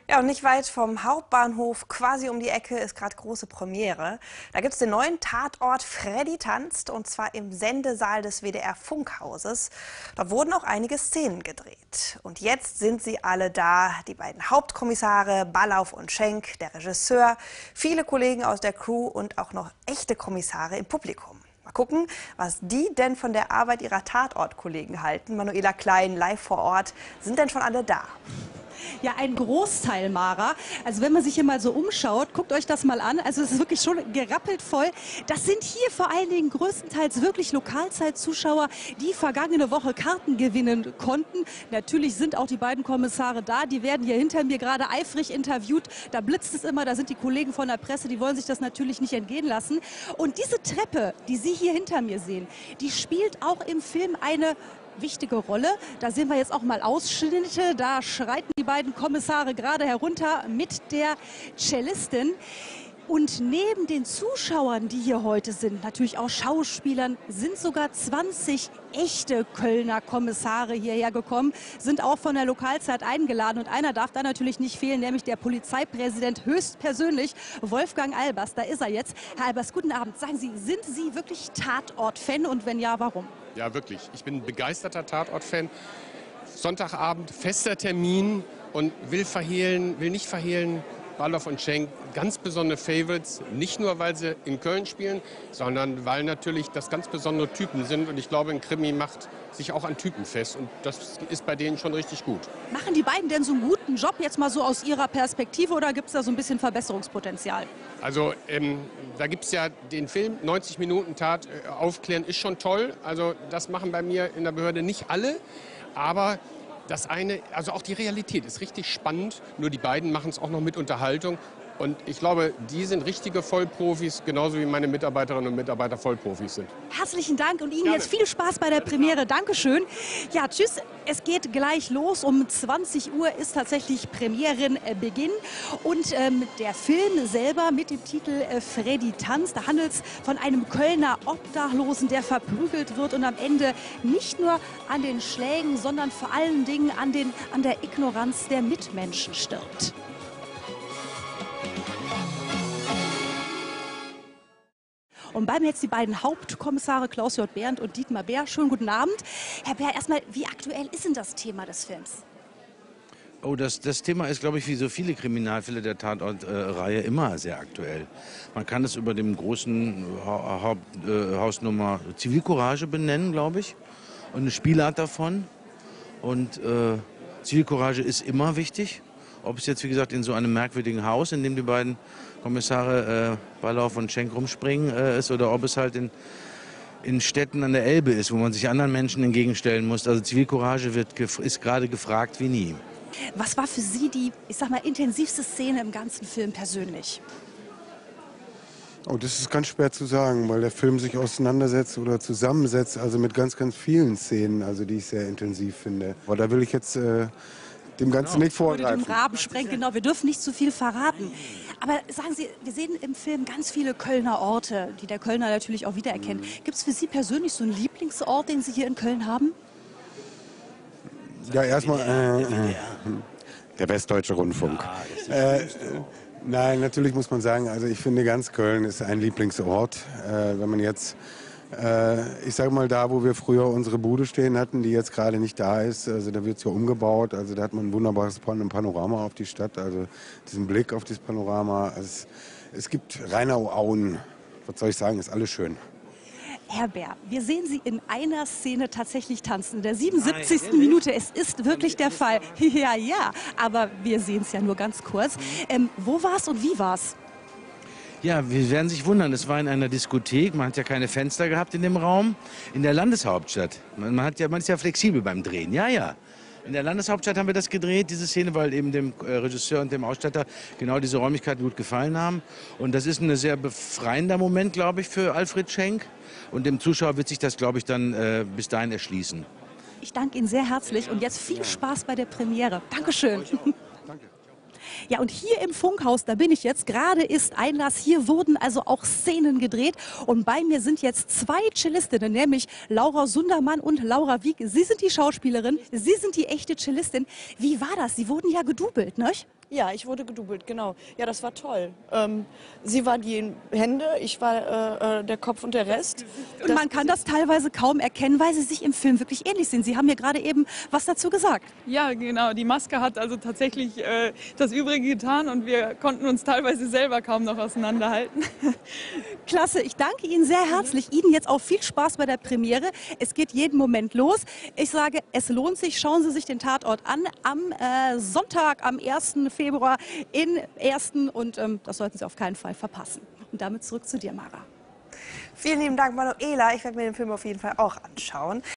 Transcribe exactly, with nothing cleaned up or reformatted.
Ja, und nicht weit vom Hauptbahnhof, quasi um die Ecke, ist gerade große Premiere. Da gibt es den neuen Tatort Freddy tanzt, und zwar im Sendesaal des W D R-Funkhauses. Dort wurden auch einige Szenen gedreht. Und jetzt sind sie alle da, die beiden Hauptkommissare, Ballauf und Schenk, der Regisseur, viele Kollegen aus der Crew und auch noch echte Kommissare im Publikum. Mal gucken, was die denn von der Arbeit ihrer Tatortkollegen halten. Manuela Klein, live vor Ort. Sind denn schon alle da? Ja, ein Großteil, Mara. Also wenn man sich hier mal so umschaut, guckt euch das mal an. Also es ist wirklich schon gerappelt voll. Das sind hier vor allen Dingen größtenteils wirklich Lokalzeitzuschauer, die vergangene Woche Karten gewinnen konnten. Natürlich sind auch die beiden Kommissare da. Die werden hier hinter mir gerade eifrig interviewt. Da blitzt es immer, da sind die Kollegen von der Presse, die wollen sich das natürlich nicht entgehen lassen. Und diese Treppe, die Sie hier hinter mir sehen, die spielt auch im Film eine wichtige Rolle. Da sehen wir jetzt auch mal Ausschnitte. Da schreiten die beiden Kommissare gerade herunter mit der Cellistin. Und neben den Zuschauern, die hier heute sind, natürlich auch Schauspielern, sind sogar zwanzig echte Kölner Kommissare hierher gekommen, sind auch von der Lokalzeit eingeladen. Und einer darf da natürlich nicht fehlen, nämlich der Polizeipräsident höchstpersönlich, Wolfgang Albers. Da ist er jetzt. Herr Albers, guten Abend. Sagen Sie, sind Sie wirklich Tatort-Fan und wenn ja, warum? Ja, wirklich. Ich bin ein begeisterter Tatort-Fan. Sonntagabend, fester Termin und will verhehlen, will nicht verhehlen, Ballauf und Schenk, ganz besondere Favorites, nicht nur, weil sie in Köln spielen, sondern weil natürlich das ganz besondere Typen sind. Und ich glaube, ein Krimi macht sich auch an Typen fest. Und das ist bei denen schon richtig gut. Machen die beiden denn so einen guten Job jetzt mal so aus Ihrer Perspektive oder gibt es da so ein bisschen Verbesserungspotenzial? Also ähm, da gibt es ja den Film, neunzig Minuten Tat äh, aufklären, ist schon toll. Also das machen bei mir in der Behörde nicht alle, aber das eine, also auch die Realität ist richtig spannend, nur die beiden machen es auch noch mit Unterhaltung. Und ich glaube, die sind richtige Vollprofis, genauso wie meine Mitarbeiterinnen und Mitarbeiter Vollprofis sind. Herzlichen Dank und Ihnen Gerne. jetzt viel Spaß bei der Premiere. Dankeschön. Ja, tschüss. Es geht gleich los. Um zwanzig Uhr ist tatsächlich Premierenbeginn. Und ähm, der Film selber mit dem Titel äh, Freddy tanzt, da handelt es von einem Kölner Obdachlosen, der verprügelt wird und am Ende nicht nur an den Schlägen, sondern vor allen Dingen an, den, an der Ignoranz der Mitmenschen stirbt. Und bei mir jetzt die beiden Hauptkommissare Klaus-J. Behrendt und Dietmar Bär. Schönen guten Abend. Herr Bär, erstmal, wie aktuell ist denn das Thema des Films? Oh, das, das Thema ist, glaube ich, wie so viele Kriminalfälle der Tatort-Reihe immer sehr aktuell. Man kann es über dem großen ha Haupt, äh, Hausnummer Zivilcourage benennen, glaube ich. Und eine Spielart davon. Und äh, Zivilcourage ist immer wichtig. Ob es jetzt, wie gesagt, in so einem merkwürdigen Haus, in dem die beiden Kommissare äh, Ballauf und Schenk rumspringen, äh, ist, oder ob es halt in, in Städten an der Elbe ist, wo man sich anderen Menschen entgegenstellen muss. Also Zivilcourage wird, ist gerade gefragt wie nie. Was war für Sie die, ich sag mal, intensivste Szene im ganzen Film persönlich? Oh, das ist ganz schwer zu sagen, weil der Film sich auseinandersetzt oder zusammensetzt, also mit ganz, ganz vielen Szenen, also die ich sehr intensiv finde. Aber da will ich jetzt äh, dem Ganzen genau. nicht vorgreifen. Den Rahmen sprengen, genau. Wir dürfen nicht zu viel verraten. Aber sagen Sie, wir sehen im Film ganz viele Kölner Orte, die der Kölner natürlich auch wiedererkennt. Mhm. Gibt es für Sie persönlich so einen Lieblingsort, den Sie hier in Köln haben? Ja, erstmal äh, äh, der Westdeutsche Rundfunk. Äh, nein, natürlich muss man sagen, also ich finde ganz Köln ist ein Lieblingsort. Äh, wenn man jetzt Äh, ich sage mal, da, wo wir früher unsere Bude stehen hatten, die jetzt gerade nicht da ist, also da wird es ja umgebaut, also da hat man ein wunderbares Panorama auf die Stadt, also diesen Blick auf das Panorama. Also es, es gibt Rheinau-Auen, was soll ich sagen, ist alles schön. Herr Bär, wir sehen Sie in einer Szene tatsächlich tanzen, in der siebenundsiebzigsten Minute. Es ist wirklich der Fall. Ja, ja, aber wir sehen es ja nur ganz kurz. Ähm, wo war es und wie war es? Ja, wir werden sich wundern, es war in einer Diskothek, man hat ja keine Fenster gehabt in dem Raum, in der Landeshauptstadt. Man, man, hat ja, man ist ja flexibel beim Drehen, ja, ja. In der Landeshauptstadt haben wir das gedreht, diese Szene, weil eben dem äh, Regisseur und dem Ausstatter genau diese Räumlichkeiten gut gefallen haben. Und das ist ein sehr befreiender Moment, glaube ich, für Alfred Schenk. Und dem Zuschauer wird sich das, glaube ich, dann äh, bis dahin erschließen. Ich danke Ihnen sehr herzlich und jetzt viel Spaß bei der Premiere. Dankeschön. Danke. Ja, und hier im Funkhaus, da bin ich jetzt, gerade ist Einlass. Hier wurden also auch Szenen gedreht. Und bei mir sind jetzt zwei Cellistinnen, nämlich Laura Sundermann und Laura Wieck. Sie sind die Schauspielerin, Sie sind die echte Cellistin. Wie war das? Sie wurden ja gedoubelt, ne? Ja, ich wurde gedoubelt, genau. Ja, das war toll. Ähm, sie war die Hände, ich war äh, der Kopf und der Rest. Und man kann das teilweise kaum erkennen, weil sie sich im Film wirklich ähnlich sind. Sie haben mir gerade eben was dazu gesagt. Ja, genau. Die Maske hat also tatsächlich äh, das Übrige getan und wir konnten uns teilweise selber kaum noch auseinanderhalten. Klasse, ich danke Ihnen sehr herzlich. Ihnen jetzt auch viel Spaß bei der Premiere. Es geht jeden Moment los. Ich sage, es lohnt sich. Schauen Sie sich den Tatort an am äh, Sonntag, am ersten Februar in Ersten und ähm, das sollten Sie auf keinen Fall verpassen. Und damit zurück zu dir, Mara. Vielen lieben Dank, Manuela. Ich werde mir den Film auf jeden Fall auch anschauen.